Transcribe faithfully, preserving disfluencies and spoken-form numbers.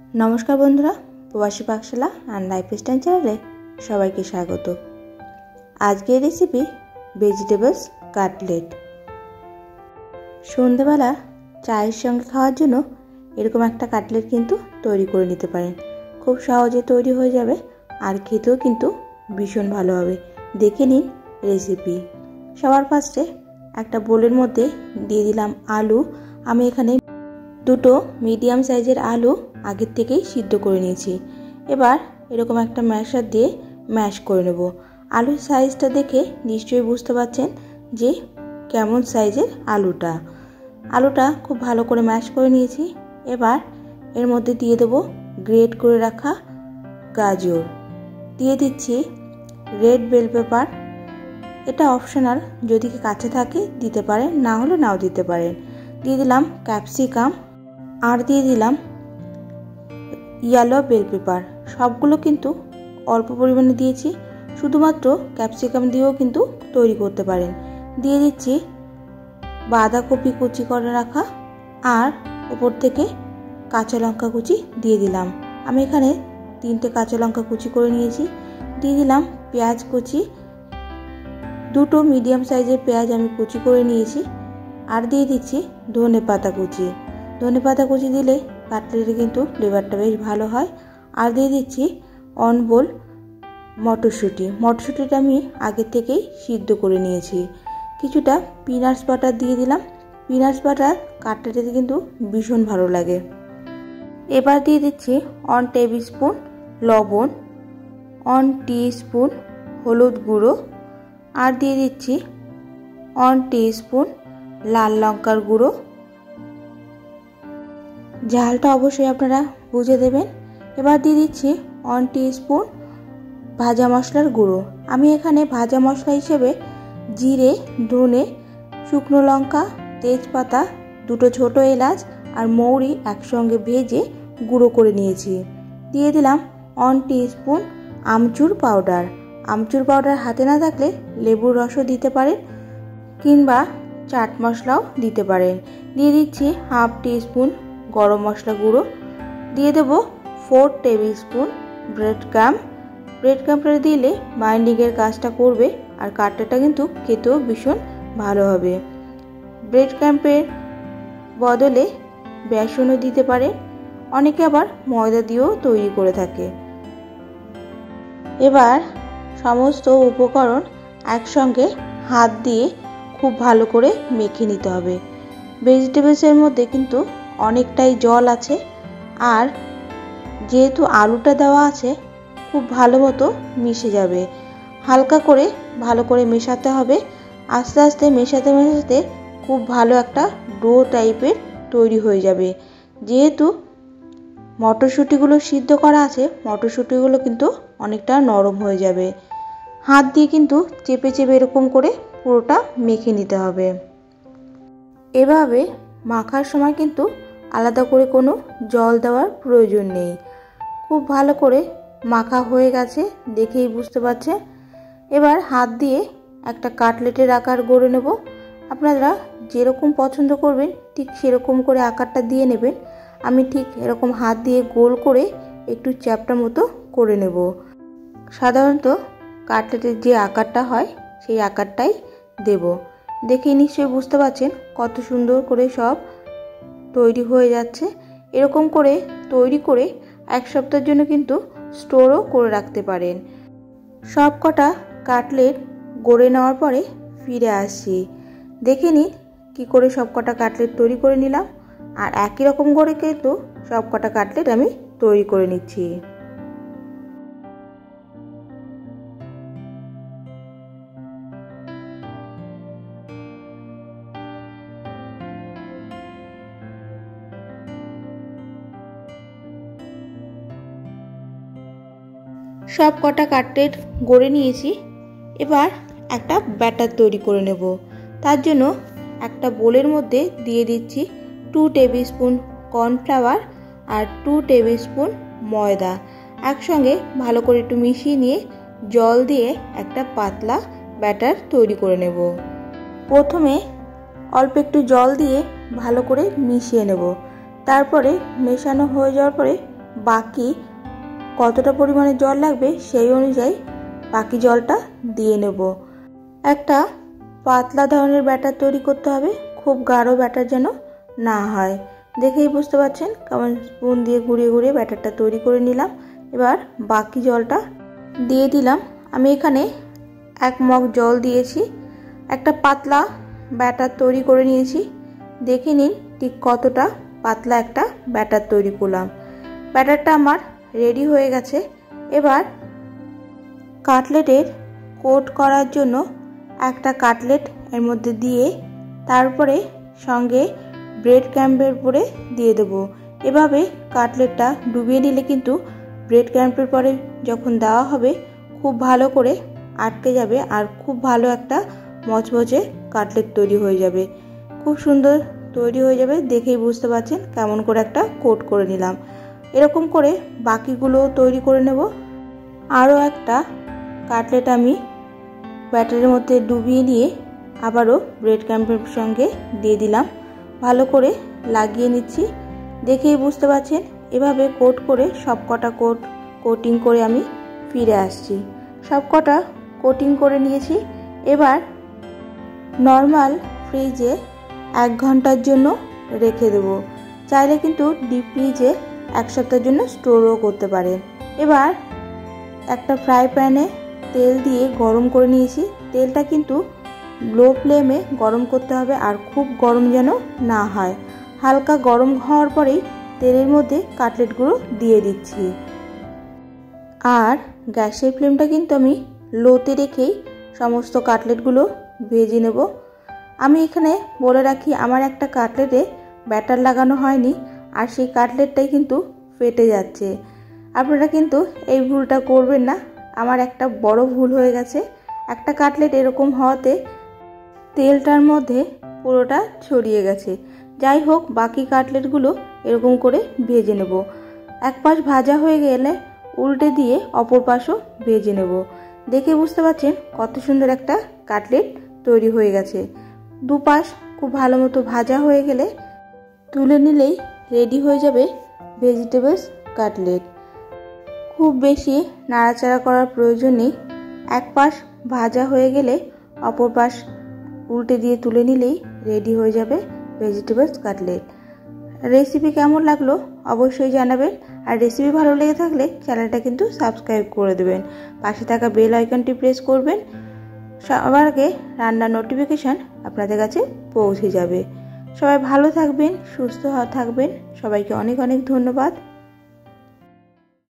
नमस्कार बंधुरा प्रवासी पाकशाला एंड लाइफस्टाइल चैनले सबाइके स्वागत। आज के रेसिपि भेजिटेबल्स काटलेट। सन्ध्याबेला चायेर संगे खाওয়ার জন্য এরকম একটা কাটলেট কিন্তু তৈরি করে নিতে পারেন। খুব সহজে তৈরি হয়ে যাবে আর খেতেও কিন্তু ভীষণ ভালো হবে। দেখে নিন রেসিপি। সবার ফার্স্টে একটা বোলের মধ্যে দিয়ে দিলাম আলু। আমি এখানে দুটো মিডিয়াম সাইজের আলু আগের থেকেই সিদ্ধ করে নিয়েছি। এবার এরকম একটা ম্যাশার দিয়ে ম্যাশ করে নেব। আলুর সাইজটা দেখে নিশ্চয়ই বুঝতে পারছেন যে কেমন সাইজের আলুটা। আলুটা খুব ভালো করে ম্যাশ করে নিয়েছি। এবার এর মধ্যে দিয়ে দেব গ্রেট করে রাখা গাজর, দিয়ে দিচ্ছি রেড বেল পেপার। এটা অপশনাল, যদি কাঁচা থাকে দিতে পারেন, না হলে নাও দিতে পারেন। দিয়ে দিলাম ক্যাপসিকাম আর দিয়ে দিলাম ইয়েলো বেল পেপার। সবগুলো কিন্তু অল্প পরিমাণে দিয়েছি, শুধুমাত্র ক্যাপসিকাম দিয়েও কিন্তু তৈরি করতে পারেন। দিয়ে দিচ্ছি বাঁধাকপি কুচি করে রাখা আর উপর থেকে কাঁচা লঙ্কা কুচি দিয়ে দিলাম। আমি এখানে তিনটে কাঁচা লঙ্কা কুচি করে নিয়েছি। দিয়ে দিলাম পেঁয়াজ কুচি, দুটো মিডিয়াম সাইজের পেঁয়াজ আমি কুচি করে নিয়েছি। আর দিয়ে দিচ্ছি ধনে পাতা কুচি। ধনে পাতা কুচি দিলে কাটলেটে কিন্তু ফ্লেভারটা বেশ ভালো হয়। আর দিয়ে দিচ্ছি অনবোল মটরশুঁটি। মটরশুঁটিটা আমি আগে থেকেই সিদ্ধ করে নিয়েছি। কিছুটা পিনাটস বাটার দিয়ে দিলাম। পিনাটস বাটার কাটলেটে কিন্তু ভীষণ ভালো লাগে। এবার দিয়ে দিচ্ছি ওয়ান টেবিল স্পুন লবণ, ওয়ান টিস্পুন হলুদ গুঁড়ো আর দিয়ে দিচ্ছি ওয়ান টিস্পুন লাল লঙ্কার গুঁড়ো। ঝালটা অবশ্যই আপনারা বুঝে দেবেন। এবার দিয়ে দিচ্ছি ওয়ান টিস্পুন ভাজা মশলার গুঁড়ো। আমি এখানে ভাজা মশলা হিসেবে জিরে, ধনে, শুকনো লঙ্কা, তেজপাতা, দুটো ছোটো এলাচ আর মৌরি একসঙ্গে ভেজে গুঁড়ো করে নিয়েছি। দিয়ে দিলাম one teaspoon amchur powder. Amchur powder হাতে না থাকলে লেবুর রসও দিতে পারেন কিংবা চাট মশলাও দিতে পারেন। দিয়ে দিচ্ছি হাফ টিস্পুন গরম মশলা গুঁড়ো। দিয়ে দেব four tablespoon bread crumb. ব্রেড ক্রামটা দিলে বাইন্ডিংয়ের কাজটা করবে আর কাটলেটটা কিন্তু খেতেও ভীষণ ভালো হবে। ব্রেড ক্রাম্পের বদলে বেসনও দিতে পারে, অনেকে আবার ময়দা দিয়েও তৈরি করে থাকে। এবার সমস্ত উপকরণ একসঙ্গে হাত দিয়ে খুব ভালো করে মেখে নিতে হবে। ভেজিটেবলসের মধ্যে কিন্তু অনেকটাই জল আছে আর যেহেতু আলুটা দেওয়া আছে খুব ভালো মতো মিশে যাবে। হালকা করে ভালো করে মেশাতে হবে। আস্তে আস্তে মেশাতে মেশাতে খুব ভালো একটা ডো টাইপের তৈরি হয়ে যাবে। যেহেতু মটরশুঁটিগুলো সিদ্ধ করা আছে, মটরশুঁটিগুলো কিন্তু অনেকটা নরম হয়ে যাবে। হাত দিয়ে কিন্তু চেপে চেপে এরকম করে পুরোটা মেখে নিতে হবে। এভাবে মাখার সময় কিন্তু আলাদা করে কোনো জল দেওয়ার প্রয়োজন নেই। খুব ভালো করে মাখা হয়ে গেছে, দেখেই বুঝতে পারছে। এবার হাত দিয়ে একটা কাটলেটের আকার গড়ে নেব। আপনারা যেরকম পছন্দ করবেন ঠিক সেরকম করে আকারটা দিয়ে নেবেন। আমি ঠিক এরকম হাত দিয়ে গোল করে একটু চ্যাপ্টা মতো করে নেব। সাধারণত কাটলেটের যে আকারটা হয় সেই আকারটাই দেব। দেখেই নিশ্চয়ই বুঝতে পারছেন কত সুন্দর করে সব তৈরি হয়ে যাচ্ছে। এরকম করে তৈরি করে এক সপ্তাহের জন্য কিন্তু স্টোরও করে রাখতে পারেন। সব কটা কাটলেট গড়ে নেওয়ার পরে ফিরে আসছি। দেখে নিন কী করে সব কটা কাটলেট তৈরি করে নিলাম। আর একই রকম করে কিন্তু সব কটা কাটলেট আমি তৈরি করে নিচ্ছি। সব কটা কাটলেট গড়ে নিয়েছি। এবার একটা ব্যাটার তৈরি করে নেব। তার জন্য একটা বোলের মধ্যে দিয়ে দিচ্ছি টু টেবিল স্পুন কর্নফ্লাওয়ার আর টু টেবিল স্পুন ময়দা। একসঙ্গে ভালো করে একটু মিশিয়ে নিয়ে জল দিয়ে একটা পাতলা ব্যাটার তৈরি করে নেব। প্রথমে অল্প একটু জল দিয়ে ভালো করে মিশিয়ে নেব। তারপরে মেশানো হয়ে যাওয়ার পরে বাকি কতটা পরিমাণে জল লাগবে সেই অনুযায়ী বাকি জলটা দিয়ে নেব। একটা পাতলা ধরনের ব্যাটার তৈরি করতে হবে, খুব গাঢ় ব্যাটার যেন না হয়। দেখেই বুঝতে পারছেন কেমন স্পুন দিয়ে ঘুরিয়ে ঘুরিয়ে ব্যাটারটা তৈরি করে নিলাম। এবার বাকি জলটা দিয়ে দিলাম। আমি এখানে এক মগ জল দিয়েছি। একটা পাতলা ব্যাটার তৈরি করে নিয়েছি। দেখে নিন ঠিক কতটা পাতলা একটা ব্যাটার তৈরি করলাম। ব্যাটারটা আমার রেডি হয়ে গেছে। এবার কাটলেটের কোট করার জন্য একটা কাটলেট এর মধ্যে দিয়ে তারপরে সঙ্গে ব্রেড ক্রাম্বের উপরে দিয়ে দেব। এভাবে কাটলেটটা ডুবিয়ে নিলে কিন্তু ব্রেড ক্রাম্বের পরে যখন দেওয়া হবে খুব ভালো করে আটকে যাবে আর খুব ভালো একটা মচমচে কাটলেট তৈরি হয়ে যাবে। খুব সুন্দর তৈরি হয়ে যাবে। দেখেই বুঝতে পারছেন কেমন করে একটা কোট করে নিলাম। এরকম করে বাকিগুলো তৈরি করে নেব। আরও একটা কাটলেট আমি ব্যাটারের মধ্যে ডুবিয়ে নিয়ে আবারও ব্রেড ক্রাম্বের সঙ্গে দিয়ে দিলাম। ভালো করে লাগিয়ে নিচ্ছি। দেখেই বুঝতে পারছেন এভাবে কোট করে সব কটা কোট কোটিং করে আমি ফিরে আসছি। সব কটা কোটিং করে নিয়েছি। এবার নর্মাল ফ্রিজে এক ঘন্টার জন্য রেখে দেব। চাইলে কিন্তু ডিপ ফ্রিজে এক সপ্তাহের জন্য স্টোরও করতে পারেন। এবার একটা ফ্রাই প্যানে তেল দিয়ে গরম করে নিয়েছি। তেলটা কিন্তু লো ফ্লেমে গরম করতে হবে আর খুব গরম যেন না হয়। হালকা গরম হওয়ার পরেই তেলের মধ্যে কাটলেটগুলো দিয়ে দিচ্ছি। আর গ্যাসের ফ্লেমটা কিন্তু আমি লোতে রেখেই সমস্ত কাটলেটগুলো ভেজে নেব। আমি এখানে বলে রাখি আমার একটা কাটলেটে ব্যাটার লাগানো হয়নি আর সেই কাটলেটটাই কিন্তু ফেটে যাচ্ছে। আপনারা কিন্তু এই ভুলটা করবেন না। আমার একটা বড় ভুল হয়ে গেছে। একটা কাটলেট এরকম হওয়াতে তেলটার মধ্যে পুরোটা ছড়িয়ে গেছে। যাই হোক বাকি কাটলেটগুলো এরকম করে ভেজে নেব। এক পাশ ভাজা হয়ে গেলে উল্টে দিয়ে অপর পাশও ভেজে নেব। দেখে বুঝতে পারছেন কত সুন্দর একটা কাটলেট তৈরি হয়ে গেছে। দুপাশ খুব ভালো মতো ভাজা হয়ে গেলে তুলে নিলেই রেডি হয়ে যাবে ভেজিটেবলস কাটলেট। খুব বেশি নাড়াচাড়া করার প্রয়োজন নেই। এক পাশ ভাজা হয়ে গেলে অপর পাশ উল্টে দিয়ে তুলে নিলেই রেডি হয়ে যাবে ভেজিটেবলস কাটলেট। রেসিপি কেমন লাগলো অবশ্যই জানাবেন। আর রেসিপি ভালো লেগে থাকলে চ্যানেলটা কিন্তু সাবস্ক্রাইব করে দেবেন। পাশে থাকা বেল আইকনটি প্রেস করবেন। সবার আগে রান্নার নোটিফিকেশান আপনাদের কাছে পৌঁছে যাবে। সবাই ভালো থাকবেন, সুস্থ থাকবেন। সবাইকে অনেক অনেক ধন্যবাদ।